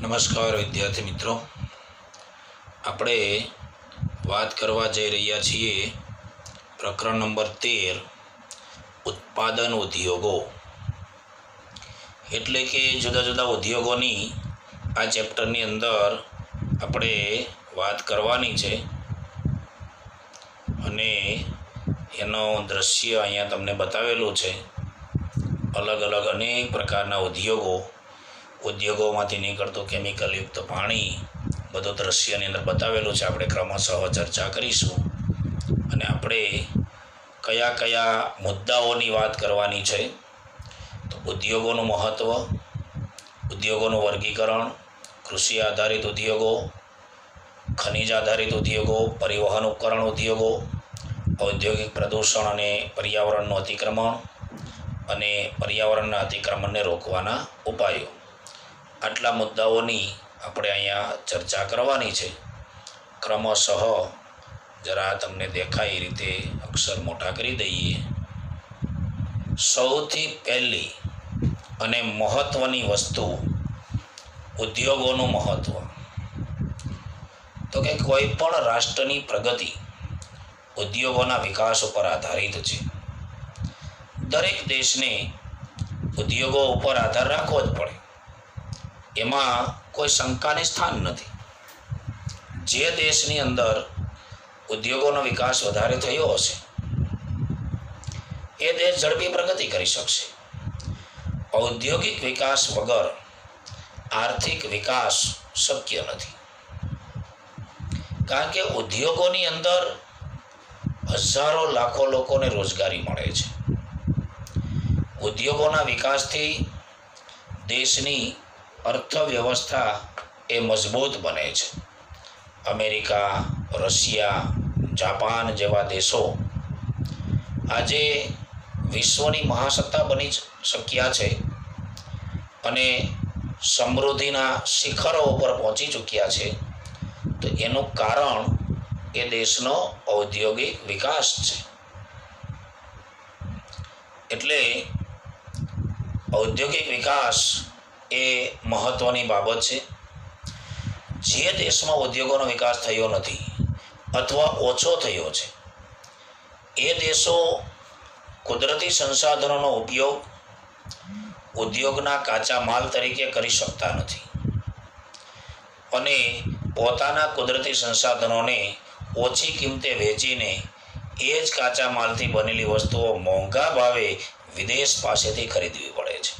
નમસ્કાર વિદ્યાર્થી મિત્રો, આપણે વાત કરવા જઈ રહ્યા છીએ પ્રકરણ નંબર 13 ઉત્પાદન ઉદ્યોગો. એટલે કે જુદા જુદા ઉદ્યોગોની આ ચેપ્ટરની અંદર આપણે વાત કરવાની છે અને એનો દ્રશ્ય અહીંયા તમને બતાવેલું છે. અલગ અલગ અનેક પ્રકારના ઉદ્યોગોમાંથી નીકળતું કેમિકલયુક્ત પાણી બધું દ્રશ્યની અંદર બતાવેલું છે. આપણે ક્રમશઃ ચર્ચા કરીશું અને આપણે કયા કયા મુદ્દાઓની વાત કરવાની છે. તો ઉદ્યોગોનું મહત્ત્વ, ઉદ્યોગોનું વર્ગીકરણ, કૃષિ આધારિત ઉદ્યોગો, ખનિજ આધારિત ઉદ્યોગો, પરિવહન ઉપકરણ ઉદ્યોગો, ઔદ્યોગિક પ્રદૂષણ અને પર્યાવરણનું અતિક્રમણ અને પર્યાવરણના અતિક્રમણને રોકવાના ઉપાયો. આટલા મુદ્દાઓની આપણે અહીંયા ચર્ચા કરવાની છે. ક્રમશઃ જરા તમને દેખાય એ રીતે અક્ષર મોટા કરી દઈએ. સૌથી પહેલી અને મહત્ત્વની વસ્તુ ઉદ્યોગોનું મહત્ત્વ. તો કે કોઈ પણ રાષ્ટ્રની પ્રગતિ ઉદ્યોગોના વિકાસ ઉપર આધારિત છે. દરેક દેશને ઉદ્યોગો ઉપર આધાર રાખવો જ પડે, એમાં કોઈ શંકાને સ્થાન નથી. જે દેશની અંદર ઉદ્યોગોનો વિકાસ વધારે થયો હશે એ દેશ ઝડપી પ્રગતિ કરી શકશે. ઔદ્યોગિક વિકાસ વગર આર્થિક વિકાસ શક્ય નથી, કારણ કે ઉદ્યોગોની અંદર હજારો લાખો લોકોને રોજગારી મળે છે. ઉદ્યોગોના વિકાસથી દેશની અર્થવ્યવસ્થા એ મજબૂત બને છે. અમેરિકા, રશિયા, જાપાન જેવા દેશો આજે વિશ્વની મહાસત્તા બની શક્યા છે અને સમૃદ્ધિના શિખરો ઉપર પહોંચી ચૂક્યા છે. તો એનું કારણ એ દેશનો ઔદ્યોગિક વિકાસ છે. એટલે ઔદ્યોગિક વિકાસ એ મહત્ત્વની બાબત છે. જે દેશમાં ઉદ્યોગોનો વિકાસ થયો નથી અથવા ઓછો થયો છે એ દેશો કુદરતી સંસાધનોનો ઉપયોગ ઉદ્યોગના કાચા માલ તરીકે કરી શકતા નથી અને પોતાના કુદરતી સંસાધનોને ઓછી કિંમતે વેચીને એ જ કાચા માલથી બનેલી વસ્તુઓ મોંઘા ભાવે વિદેશ પાસેથી ખરીદવી પડે છે.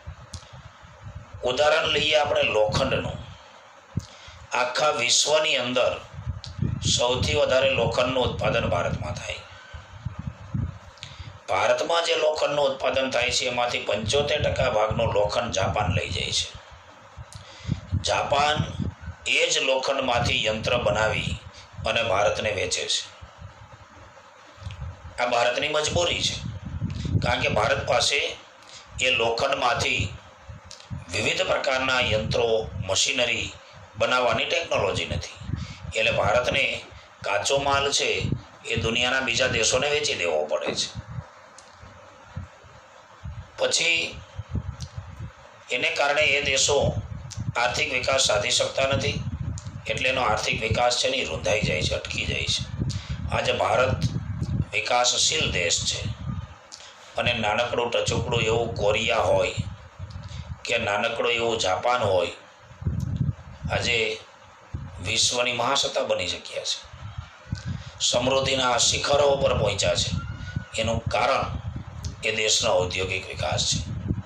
ઉદાહરણ લઈએ આપણે લોખંડનું. આખા વિશ્વની અંદર સૌથી વધારે લોખંડનું ઉત્પાદન ભારતમાં થાય. ભારતમાં જે લોખંડનું ઉત્પાદન થાય છે એમાંથી 75% ભાગનું લોખંડ જાપાન લઈ જાય છે. જાપાન એ જ લોખંડમાંથી યંત્ર બનાવી અને ભારતને વેચે છે. આ ભારતની મજબૂરી છે, કારણ કે ભારત પાસે એ લોખંડમાંથી વિવિધ પ્રકારના યંત્રો, મશીનરી બનાવવાની ટેકનોલોજી નથી. એટલે ભારતને કાચો માલ છે એ દુનિયાના બીજા દેશોને વેચી દેવો પડે છે. પછી એને કારણે એ દેશો આર્થિક વિકાસ સાધી શકતા નથી. એટલે એનો આર્થિક વિકાસ છે ને એ રૂંધાઈ જાય છે, અટકી જાય છે. આજે ભારત વિકાસશીલ દેશ છે અને નાનકડું ટચુકડું એવું કોરિયા હોય કે નાનકડું એવું જાપાન હોય આજે વિશ્વની મહાસત્તા બની શક્યા છે, સમૃદ્ધિના શિખરો ઉપર પહોંચ્યા છે. એનું કારણ એ દેશનો ઔદ્યોગિક વિકાસ છે.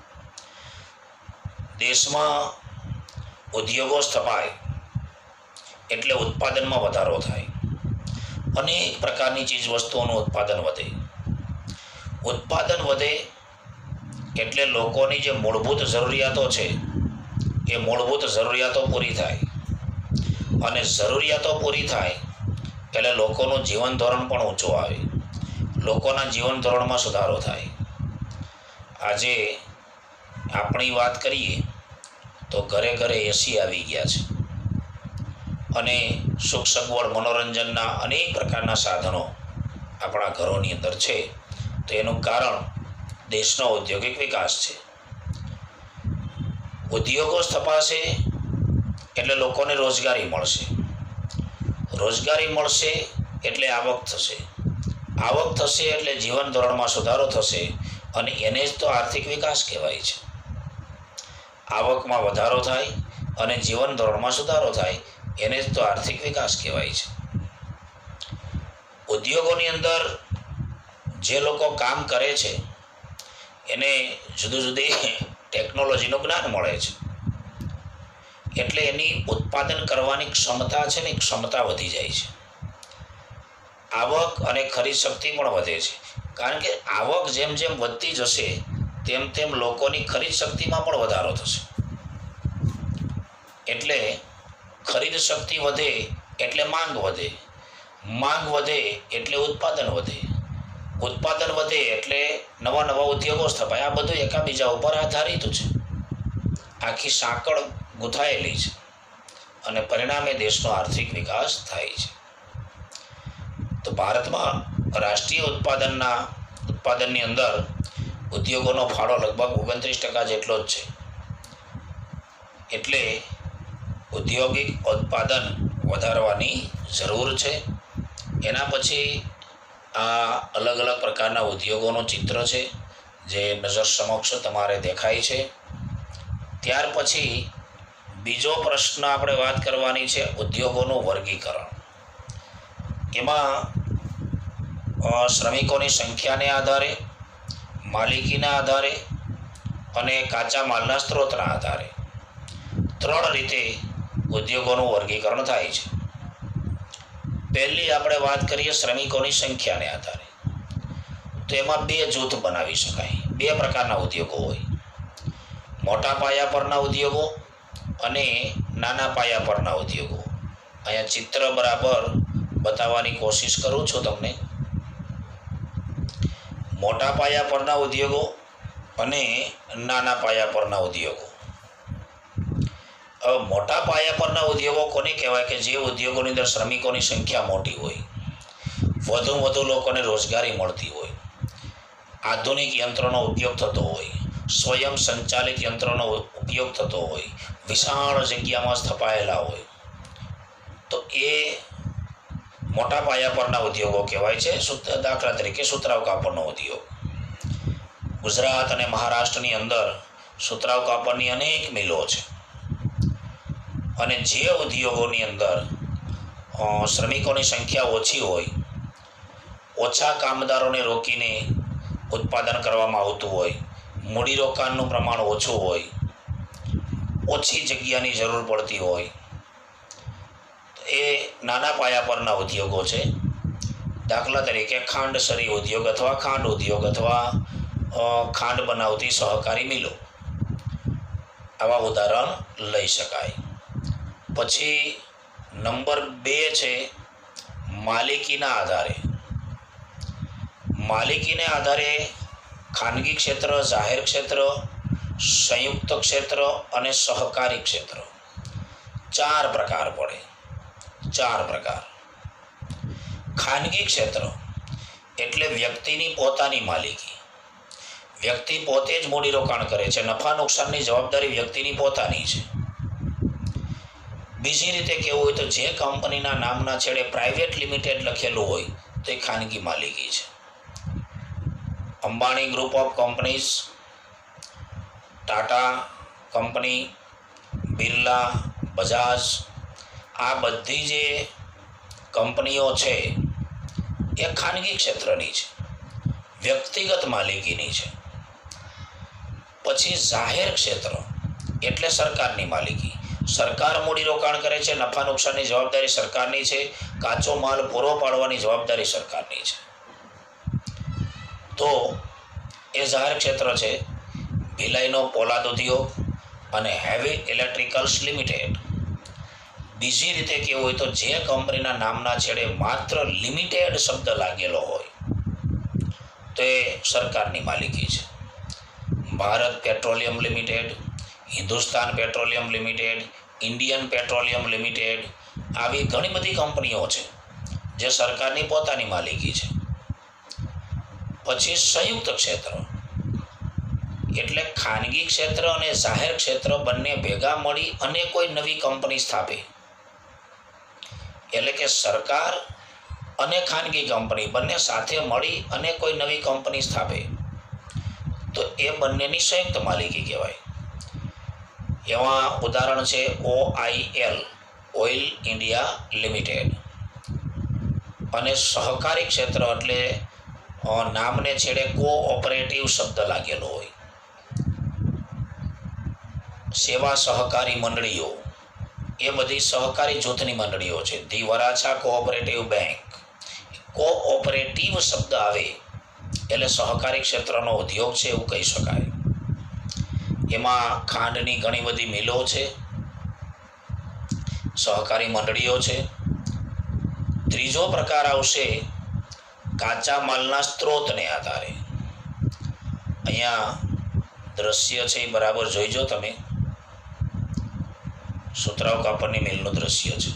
દેશમાં ઉદ્યોગો સ્થપાય એટલે ઉત્પાદનમાં વધારો થાય. અનેક પ્રકારની ચીજ વસ્તુઓનું ઉત્પાદન વધે. ઉત્પાદન વધે એટલે લોકોની જે મૂળભૂત જરૂરિયાતો છે એ મૂળભૂત જરૂરિયાતો પૂરી થાય અને જરૂરિયાતો પૂરી થાય એટલે લોકોનું જીવન ધોરણ પણ ઊંચું આવે, લોકોના જીવન ધોરણમાં સુધારો થાય. આજે આપણી વાત કરીએ તો ઘરે ઘરે એસી આવી ગયા છે અને સુખ સગવડ મનોરંજનના અનેક પ્રકારના સાધનો આપણા ઘરોની અંદર છે. તો એનું કારણ દેશનો ઔદ્યોગિક વિકાસ છે. ઉદ્યોગો સ્થપાશે એટલે લોકોને રોજગારી મળશે. રોજગારી મળશે એટલે આવક થશે. આવક થશે એટલે જીવન ધોરણમાં સુધારો થશે અને એને જ તો આર્થિક વિકાસ કહેવાય છે. આવકમાં વધારો થાય અને જીવન ધોરણમાં સુધારો થાય એને જ તો આર્થિક વિકાસ કહેવાય છે. ઉદ્યોગોની અંદર જે લોકો કામ કરે છે એને જુદી જુદી ટેકનોલોજીનું જ્ઞાન મળે છે એટલે એની ઉત્પાદન કરવાની ક્ષમતા છે ને ક્ષમતા વધી જાય છે. આવક અને ખરીદ શક્તિ પણ વધે છે, કારણ કે આવક જેમ જેમ વધતી જશે તેમ તેમ લોકોની ખરીદ શક્તિમાં પણ વધારો થશે. એટલે ખરીદ શક્તિ વધે એટલે માંગ વધે, માંગ વધે એટલે ઉત્પાદન વધે, ઉત્પાદન વધે એટલે નવા નવા ઉદ્યોગો સ્થપાય. આ બધું એકાબીજા ઉપર આધારિત છે. આખી સાંકળ ગૂંથાયેલી છે અને પરિણામે દેશનો આર્થિક વિકાસ થાય છે. તો ભારતમાં રાષ્ટ્રીય ઉત્પાદનની અંદર ઉદ્યોગોનો ફાળો લગભગ 29% જેટલો જ છે. એટલે ઔદ્યોગિક ઉત્પાદન વધારવાની જરૂર છે. એના પછી આ અલગ અલગ પ્રકારના ઉદ્યોગોનું ચિત્ર છે જે નજર સમક્ષ તમારે દેખાય છે. ત્યાર પછી બીજો પ્રશ્ન આપણે વાત કરવાની છે ઉદ્યોગોનું વર્ગીકરણ. એમાં શ્રમિકોની સંખ્યાને આધારે, માલિકીના આધારે અને કાચા માલના સ્ત્રોતના આધારે 3 રીતે ઉદ્યોગોનું વર્ગીકરણ થાય છે. પહેલી આપણે વાત કરીએ શ્રમિકોની સંખ્યાને આધારે, તો એમાં 2 જૂથ બનાવી શકાય. 2 પ્રકારના ઉદ્યોગો હોય: મોટા પાયા પરના ઉદ્યોગો અને નાના પાયા પરના ઉદ્યોગો. અહીંયા ચિત્ર બરાબર બતાવવાની કોશિશ કરું છું તમને. મોટા પાયા પરના ઉદ્યોગો અને નાના પાયા પરના ઉદ્યોગો. હવે મોટા પાયા પરના ઉદ્યોગો કોને કહેવાય? કે જે ઉદ્યોગોની અંદર શ્રમિકોની સંખ્યા મોટી હોય, વધુ લોકોને રોજગારી મળતી હોય, આધુનિક યંત્રોનો ઉપયોગ થતો હોય, સ્વયં સંચાલિત યંત્રોનો ઉપયોગ થતો હોય, વિશાળ જગ્યામાં સ્થપાયેલા હોય, તો એ મોટા પાયા પરના ઉદ્યોગો કહેવાય છે. દાખલા તરીકે સુતરાઉ કાપડનો ઉદ્યોગ. ગુજરાત અને મહારાષ્ટ્રની અંદર સુતરાઉ કાપડની અનેક મિલો છે અને જે ઉદ્યોગોની અંદર શ્રમિકોની સંખ્યા ઓછી હોય, ઓછા કામદારોને રોકીને ઉત્પાદન કરવામાં આવતું હોય, મૂડીરોકાણનું પ્રમાણ ઓછું હોય, ઓછી જગ્યાની જરૂર પડતી હોય, એ નાના પાયા પરના ઉદ્યોગો છે. દાખલા તરીકે ખાંડસરી ઉદ્યોગ અથવા ખાંડ ઉદ્યોગ અથવા ખાંડ બનાવતી સહકારી મિલો, આવા ઉદાહરણ લઈ શકાય. પછી નંબર 2 છે માલિકીના આધારે. માલિકીને આધારે ખાનગી ક્ષેત્ર, જાહેર ક્ષેત્ર, સંયુક્ત ક્ષેત્ર અને સહકારી ક્ષેત્ર, 4 પ્રકાર પડે. 4 પ્રકાર. ખાનગી ક્ષેત્ર એટલે વ્યક્તિની પોતાની માલિકી. વ્યક્તિ પોતે જ મૂડીરોકાણ કરે છે, નફા નુકસાનની જવાબદારી વ્યક્તિની પોતાની છે. બીજી રીતે કહેવું હોય તો જે કંપનીના નામના છેડે પ્રાઇવેટ લિમિટેડ લખેલું હોય તો એ ખાનગી માલિકી છે. Ambani group of companies, Tata company, Birla, Bajaj, આ બધી જે કંપનીઓ છે એ ખાનગી ક્ષેત્રની છે, વ્યક્તિગત માલિકીની છે. પછી જાહેર ક્ષેત્ર એટલે સરકારની માલિકી. સરકાર મૂડીરોકાણ કરે છે, નફા નુકસાનની જવાબદારી સરકારની છે, કાચો માલ પૂરો પાડવાની જવાબદારી સરકારની છે. તો એ જાહેર ક્ષેત્ર છે. ભિલાઈનો પોલાદ ઉદ્યોગ અને હેવી ઇલેક્ટ્રિકલ્સ લિમિટેડ. બીજી રીતે કહેવું હોય તો જે કંપનીના નામના છેડે માત્ર લિમિટેડ શબ્દ લાગેલો હોય તો એ સરકારની માલિકી છે. Bharat petroleum limited, Hindustan petroleum limited, Indian petroleum limited, આવી ઘણી બધી કંપનીઓ છે જે સરકારની પોતાની માલિકી છે. પછી સંયુક્ત ક્ષેત્ર એટલે ખાનગી ક્ષેત્ર અને જાહેર ક્ષેત્ર બંને ભેગા મળી અને કોઈ નવી કંપની સ્થાપે, એટલે કે સરકાર અને ખાનગી કંપની બંને સાથે મળી અને કોઈ નવી કંપની સ્થાપે તો એ બંનેની સંયુક્ત માલિકી કહેવાય. એમાં ઉદાહરણ છે OIL, ઓઇલ ઇન્ડિયા લિમિટેડ. અને સહકારી ક્ષેત્ર એટલે નામને છેડે કોઓપરેટિવ શબ્દ લાગેલો હોય. સેવા સહકારી મંડળીઓ એ બધી સહકારી જૂથની મંડળીઓ છે. The Varachha cooperative bank, cooperative શબ્દ આવે એટલે સહકારી ક્ષેત્રનો ઉદ્યોગ છે એવું કહી શકાય. એમાં ખાંડની ઘણી બધી મિલો છે, સહકારી મંડળીઓ છે. ત્રીજો પ્રકાર આવશે કાચા માલના સ્ત્રોતને આધારે. અહીંયા દ્રશ્ય છે એ બરાબર જોઈજો તમે. સુતરાઉ કાપડની મિલનું દ્રશ્ય છે.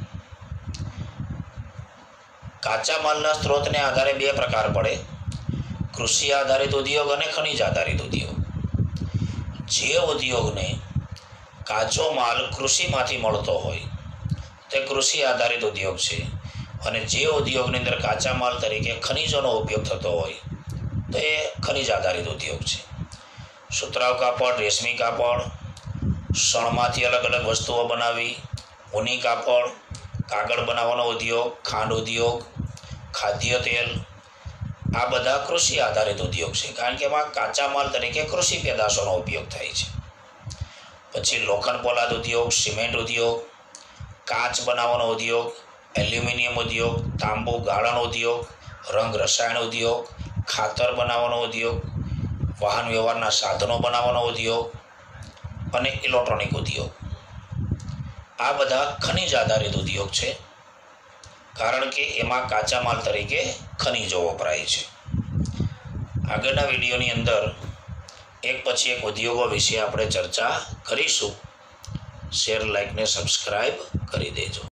કાચા માલના સ્ત્રોતને આધારે બે પ્રકાર પડે: કૃષિ આધારિત ઉદ્યોગ અને ખનિજ આધારિત ઉદ્યોગ. જે ઉદ્યોગને કાચો માલ કૃષિમાંથી મળતો હોય તે કૃષિ આધારિત ઉદ્યોગ છે, અને જે ઉદ્યોગની અંદર કાચા માલ તરીકે ખનિજોનો ઉપયોગ થતો હોય તો એ ખનિજ આધારિત ઉદ્યોગ છે. સુતરાઉ કાપડ, રેશમી કાપડ, શણમાંથી અલગ અલગ વસ્તુઓ બનાવી, ઊની કાપડ, કાગળ બનાવવાનો ઉદ્યોગ, ખાંડ ઉદ્યોગ, ખાદ્ય તેલ, આ બધા કૃષિ આધારિત ઉદ્યોગ છે, કારણ કે એમાં કાચા માલ તરીકે કૃષિ પેદાશોનો ઉપયોગ થાય છે. પછી લોખંડ પોલાદ ઉદ્યોગ, સિમેન્ટ ઉદ્યોગ, કાચ બનાવવાનો ઉદ્યોગ, એલ્યુમિનિયમ ઉદ્યોગ, તાંબુ ગાળણ ઉદ્યોગ, રંગ રસાયણ ઉદ્યોગ, ખાતર બનાવવાનો ઉદ્યોગ, વાહન વ્યવહારના સાધનો બનાવવાનો ઉદ્યોગ અને ઇલેક્ટ્રોનિક ઉદ્યોગ. આ બધા ખનિજ આધારિત ઉદ્યોગ છે, કારણ કે એમાં કાચા માલ તરીકે ખનિજો વપરાય છે. આગળના વિડીયોની અંદર એક પછી એક ઉદ્યોગો વિશે આપણે ચર્ચા કરીશું. શેર, લાઈક ને સબસ્ક્રાઈબ કરી દેજો.